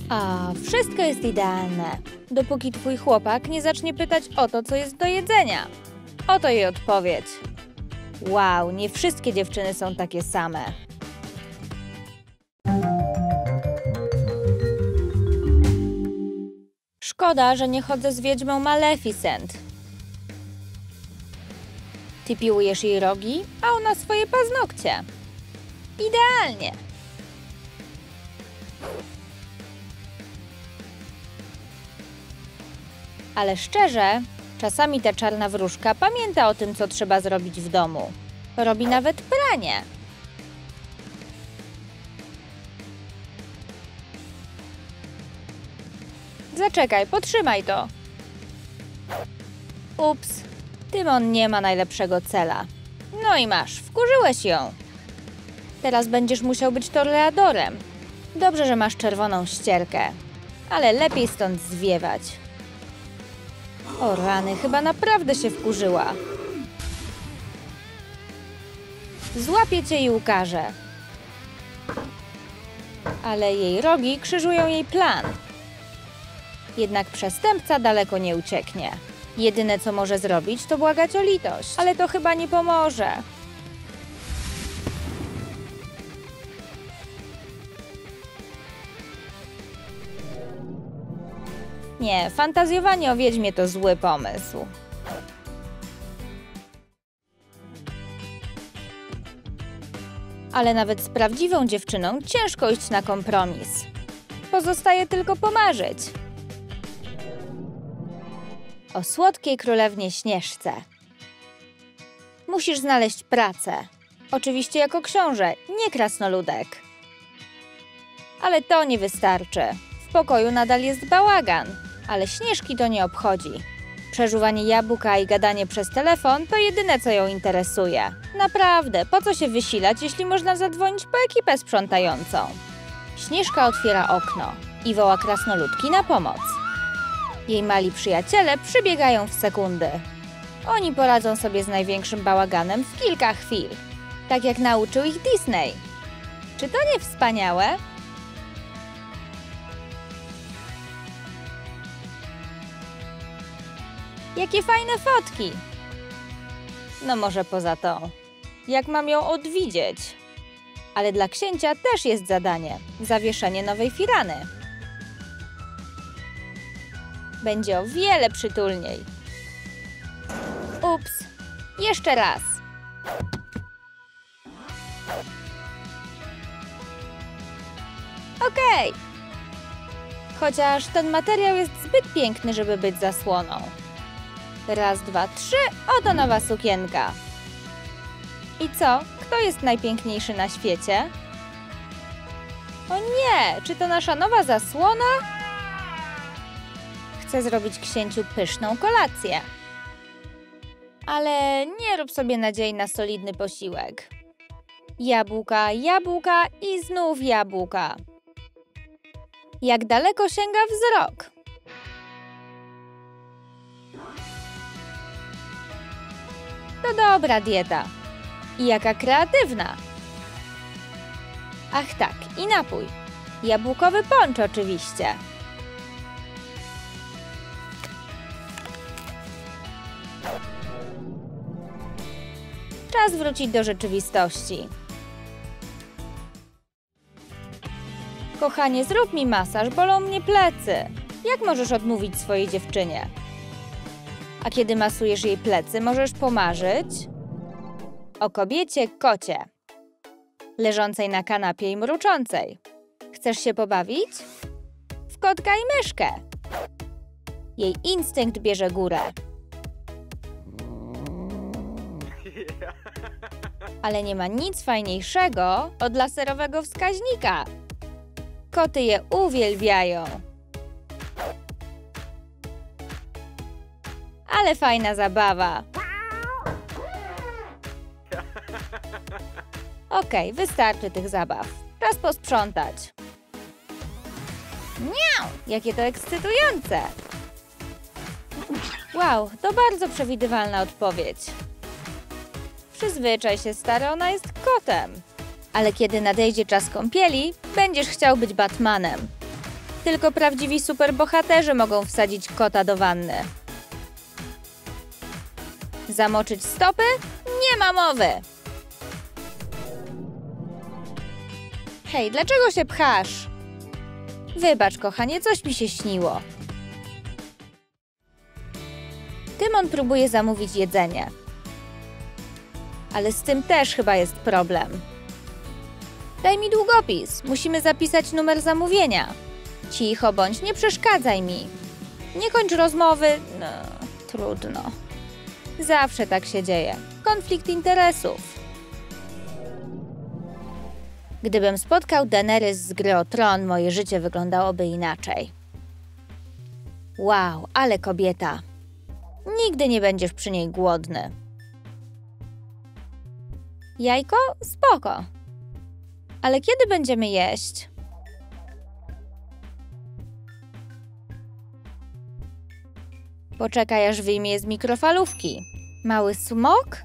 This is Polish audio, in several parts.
A, wszystko jest idealne, dopóki twój chłopak nie zacznie pytać o to, co jest do jedzenia. Oto jej odpowiedź. Wow, nie wszystkie dziewczyny są takie same. Szkoda, że nie chodzę z wiedźmą Maleficent. Ty piłujesz jej rogi, a ona swoje paznokcie. Idealnie. Ale szczerze, czasami ta czarna wróżka pamięta o tym, co trzeba zrobić w domu. Robi nawet pranie. Zaczekaj, potrzymaj to. Ups, Tymon nie ma najlepszego cela. No i masz, wkurzyłeś ją. Teraz będziesz musiał być toreadorem. Dobrze, że masz czerwoną ścierkę, ale lepiej stąd zwiewać. O rany, chyba naprawdę się wkurzyła. Złapię cię i ukażę. Ale jej rogi krzyżują jej plan. Jednak przestępca daleko nie ucieknie. Jedyne, co może zrobić, to błagać o litość. Ale to chyba nie pomoże. Nie, fantazjowanie o wiedźmie to zły pomysł. Ale nawet z prawdziwą dziewczyną ciężko iść na kompromis. Pozostaje tylko pomarzyć. O słodkiej królewnie Śnieżce. Musisz znaleźć pracę. Oczywiście jako książę, nie krasnoludek. Ale to nie wystarczy. W pokoju nadal jest bałagan, ale Śnieżki to nie obchodzi. Przeżuwanie jabłka i gadanie przez telefon to jedyne, co ją interesuje. Naprawdę, po co się wysilać, jeśli można zadzwonić po ekipę sprzątającą? Śnieżka otwiera okno i woła krasnoludki na pomoc. Jej mali przyjaciele przybiegają w sekundy. Oni poradzą sobie z największym bałaganem w kilka chwil. Tak jak nauczył ich Disney. Czy to nie wspaniałe? Jakie fajne fotki! No może poza tą. Jak mam ją odwidzieć? Ale dla księcia też jest zadanie. Zawieszenie nowej firany. Będzie o wiele przytulniej. Ups. Jeszcze raz. Okej. Chociaż ten materiał jest zbyt piękny, żeby być zasłoną. Raz, dwa, trzy. Oto nowa sukienka. I co? Kto jest najpiękniejszy na świecie? O nie! Czy to nasza nowa zasłona? Chcę zrobić księciu pyszną kolację. Ale nie rób sobie nadziei na solidny posiłek. Jabłka, jabłka i znów jabłka. Jak daleko sięga wzrok? To dobra dieta. I jaka kreatywna. Ach tak, i napój. Jabłkowy poncz oczywiście. Czas wrócić do rzeczywistości. Kochanie, zrób mi masaż, bolą mnie plecy. Jak możesz odmówić swojej dziewczynie? A kiedy masujesz jej plecy, możesz pomarzyć o kobiecie kocie, leżącej na kanapie i mruczącej. Chcesz się pobawić? W kotka i myszkę. Jej instynkt bierze górę. Ale nie ma nic fajniejszego od laserowego wskaźnika. Koty je uwielbiają. Ale fajna zabawa. Okej, wystarczy tych zabaw. Czas posprzątać. Miau! Jakie to ekscytujące! Wow, to bardzo przewidywalna odpowiedź. Przyzwyczaj się, stary, ona jest kotem. Ale kiedy nadejdzie czas kąpieli, będziesz chciał być Batmanem. Tylko prawdziwi superbohaterzy mogą wsadzić kota do wanny. Zamoczyć stopy? Nie ma mowy! Hej, dlaczego się pchasz? Wybacz, kochanie, coś mi się śniło. Tymon próbuje zamówić jedzenie. Ale z tym też chyba jest problem. Daj mi długopis. Musimy zapisać numer zamówienia. Cicho bądź, nie przeszkadzaj mi. Nie kończ rozmowy. No, trudno. Zawsze tak się dzieje. Konflikt interesów. Gdybym spotkał Daenerys z Gry o Tron, moje życie wyglądałoby inaczej. Wow, ale kobieta. Nigdy nie będziesz przy niej głodny. Jajko? Spoko. Ale kiedy będziemy jeść? Poczekaj, aż wyjmie je z mikrofalówki. Mały smok?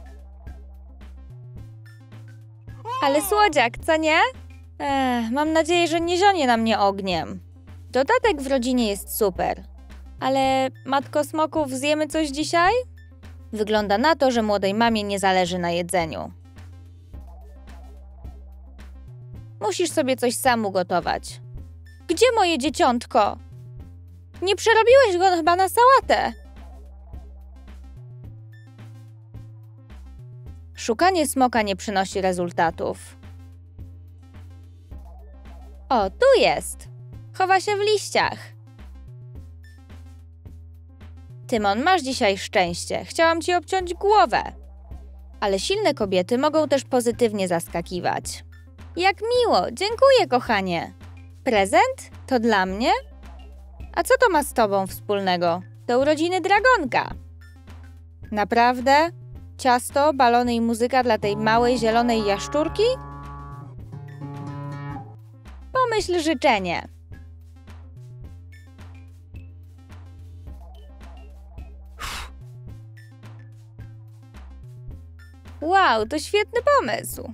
Ale słodziak, co nie? Mam nadzieję, że nie zionie na mnie ogniem. Dodatek w rodzinie jest super. Ale, matko smoków, zjemy coś dzisiaj? Wygląda na to, że młodej mamie nie zależy na jedzeniu. Musisz sobie coś sam ugotować. Gdzie moje dzieciątko? Nie przerobiłeś go chyba na sałatę. Szukanie smoka nie przynosi rezultatów. O, tu jest. Chowa się w liściach. Tymon, masz dzisiaj szczęście. Chciałam ci obciąć głowę. Ale silne kobiety mogą też pozytywnie zaskakiwać. Jak miło, dziękuję, kochanie. Prezent? To dla mnie? A co to ma z tobą wspólnego? To urodziny dragonka. Naprawdę? Ciasto, balony i muzyka dla tej małej zielonej jaszczurki? Pomyśl życzenie. Wow, to świetny pomysł.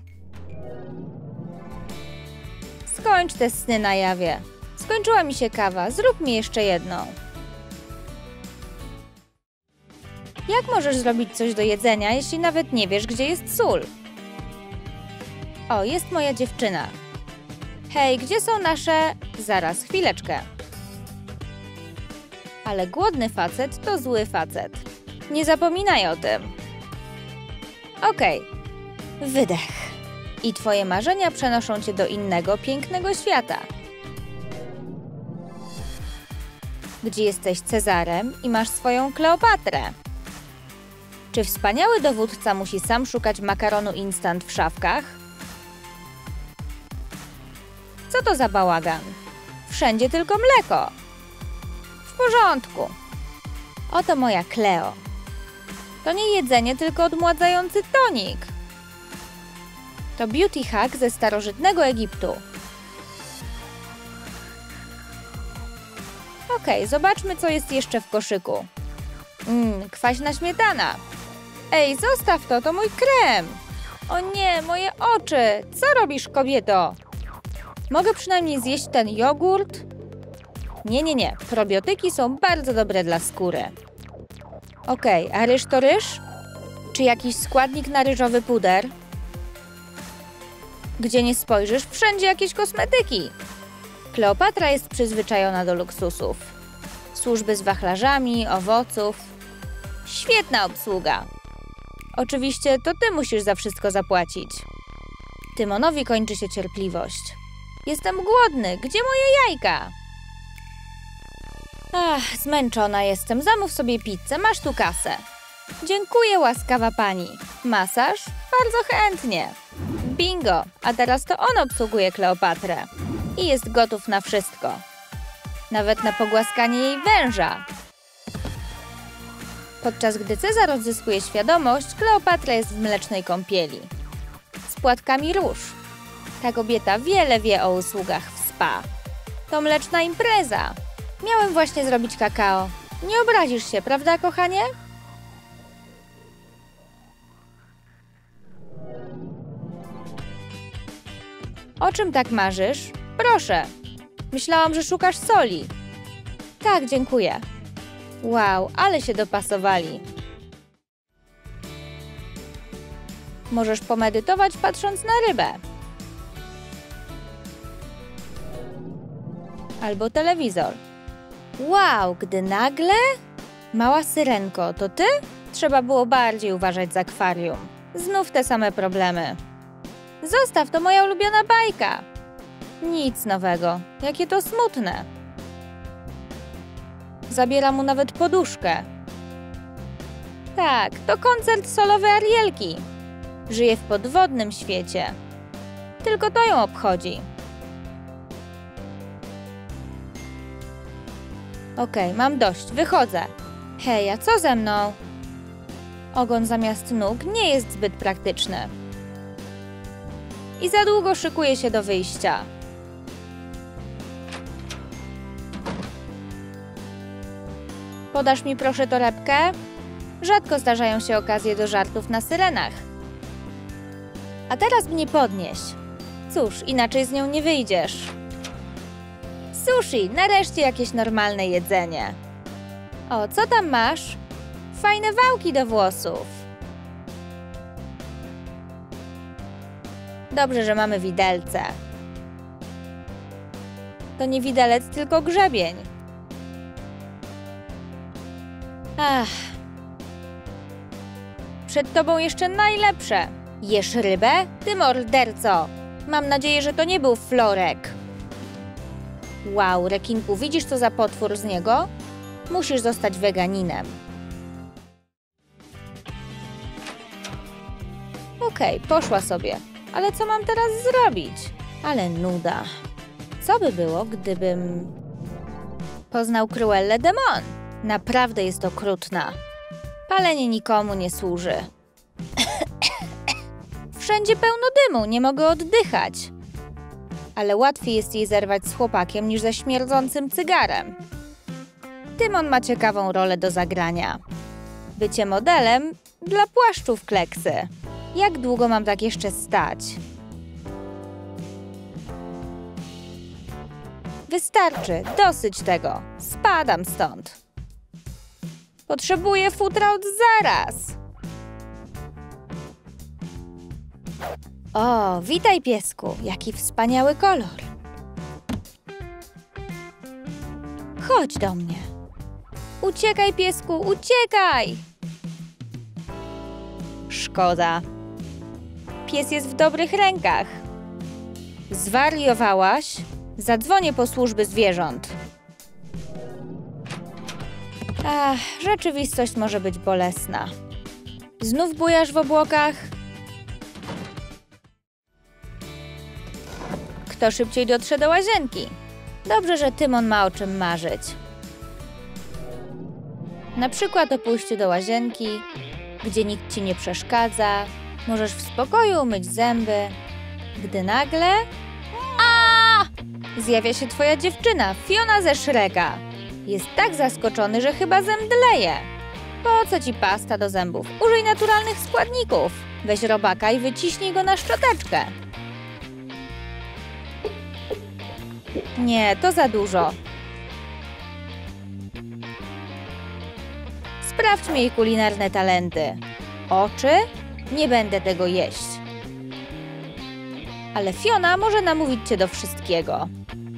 Skończ te sny na jawie. Skończyła mi się kawa, zrób mi jeszcze jedną. Jak możesz zrobić coś do jedzenia, jeśli nawet nie wiesz, gdzie jest sól? O, jest moja dziewczyna. Hej, gdzie są nasze... Zaraz, chwileczkę. Ale głodny facet to zły facet. Nie zapominaj o tym. Okej. Wydech. I twoje marzenia przenoszą cię do innego, pięknego świata. Gdzie jesteś Cezarem i masz swoją Kleopatrę. Czy wspaniały dowódca musi sam szukać makaronu instant w szafkach? Co to za bałagan? Wszędzie tylko mleko. W porządku. Oto moja Kleo. To nie jedzenie, tylko odmładzający tonik. To beauty hack ze starożytnego Egiptu. Okej, zobaczmy, co jest jeszcze w koszyku. Kwaśna śmietana. Ej, zostaw to, to mój krem. O nie, moje oczy. Co robisz, kobieto? Mogę przynajmniej zjeść ten jogurt? Nie. Probiotyki są bardzo dobre dla skóry. Okej, a ryż to ryż? Czy jakiś składnik na ryżowy puder? Gdzie nie spojrzysz, wszędzie jakieś kosmetyki. Kleopatra jest przyzwyczajona do luksusów. Służby z wachlarzami, owoców. Świetna obsługa. Oczywiście to ty musisz za wszystko zapłacić. Tymonowi kończy się cierpliwość. Jestem głodny. Gdzie moje jajka? Zmęczona jestem. Zamów sobie pizzę. Masz tu kasę. Dziękuję, łaskawa pani. Masaż? Bardzo chętnie. Bingo. A teraz to on obsługuje Kleopatrę. I jest gotów na wszystko. Nawet na pogłaskanie jej węża. Podczas gdy Cezar odzyskuje świadomość, Kleopatra jest w mlecznej kąpieli. Z płatkami róż. Ta kobieta wiele wie o usługach w spa. To mleczna impreza. Miałem właśnie zrobić kakao. Nie obrazisz się, prawda, kochanie? O czym tak marzysz? Proszę. Myślałam, że szukasz soli. Tak, dziękuję. Wow, ale się dopasowali. Możesz pomedytować, patrząc na rybę. Albo telewizor. Wow, gdy nagle... Mała syrenko, to ty? Trzeba było bardziej uważać z akwarium. Znów te same problemy. Zostaw, to moja ulubiona bajka. Nic nowego. Jakie to smutne. Zabiera mu nawet poduszkę. Tak, to koncert solowy Arielki. Żyje w podwodnym świecie. Tylko to ją obchodzi. Okej, mam dość, wychodzę. Hej, a co ze mną? Ogon zamiast nóg nie jest zbyt praktyczny. I za długo szykuje się do wyjścia. Podasz mi proszę torebkę? Rzadko zdarzają się okazje do żartów na syrenach. A teraz mnie podnieś. Cóż, inaczej z nią nie wyjdziesz. Sushi, nareszcie jakieś normalne jedzenie. O, co tam masz? Fajne wałki do włosów. Dobrze, że mamy widelce. To nie widelec, tylko grzebień. Ach. Przed tobą jeszcze najlepsze. Jesz rybę? Ty morderco. Mam nadzieję, że to nie był florek. Wow, rekinku, widzisz co za potwór z niego? Musisz zostać weganinem. Okej, poszła sobie. Ale co mam teraz zrobić? Ale nuda. Co by było, gdybym... poznał Cruellę de Mon? Naprawdę jest okrutna. Palenie nikomu nie służy. Wszędzie pełno dymu, nie mogę oddychać. Ale łatwiej jest jej zerwać z chłopakiem niż ze śmierdzącym cygarem. Tymon ma ciekawą rolę do zagrania. Bycie modelem dla płaszczów kleksy. Jak długo mam tak jeszcze stać? Wystarczy, dosyć tego. Spadam stąd. Potrzebuję futra od zaraz. O, witaj piesku, jaki wspaniały kolor. Chodź do mnie. Uciekaj piesku, uciekaj! Szkoda. Pies jest w dobrych rękach. Zwariowałaś? Zadzwonię po służby zwierząt. Ach, rzeczywistość może być bolesna. Znów bujasz w obłokach? Kto szybciej dotrze do łazienki? Dobrze, że Tymon ma o czym marzyć. Na przykład o pójściu do łazienki, gdzie nikt ci nie przeszkadza. Możesz w spokoju umyć zęby. Gdy nagle... A! Zjawia się twoja dziewczyna, Fiona ze Shreka. Jest tak zaskoczony, że chyba zemdleje. Po co ci pasta do zębów? Użyj naturalnych składników. Weź robaka i wyciśnij go na szczoteczkę. Nie, to za dużo. Sprawdźmy jej kulinarne talenty. Oczy? Nie będę tego jeść. Ale Fiona może namówić cię do wszystkiego.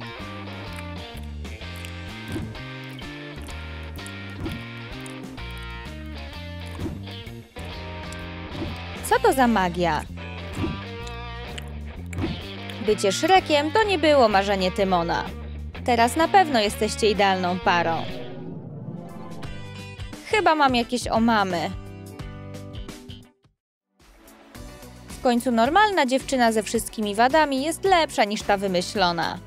Co to za magia? Bycie Shrekiem to nie było marzenie Tymona. Teraz na pewno jesteście idealną parą. Chyba mam jakieś omamy. W końcu normalna dziewczyna ze wszystkimi wadami jest lepsza niż ta wymyślona.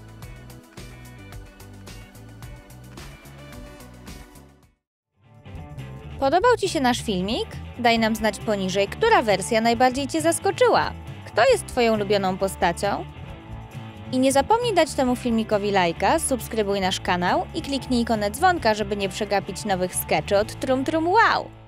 Podobał ci się nasz filmik? Daj nam znać poniżej, która wersja najbardziej cię zaskoczyła. Kto jest twoją ulubioną postacią? I nie zapomnij dać temu filmikowi lajka, subskrybuj nasz kanał i kliknij ikonę dzwonka, żeby nie przegapić nowych skeczy od Trum Trum Wow!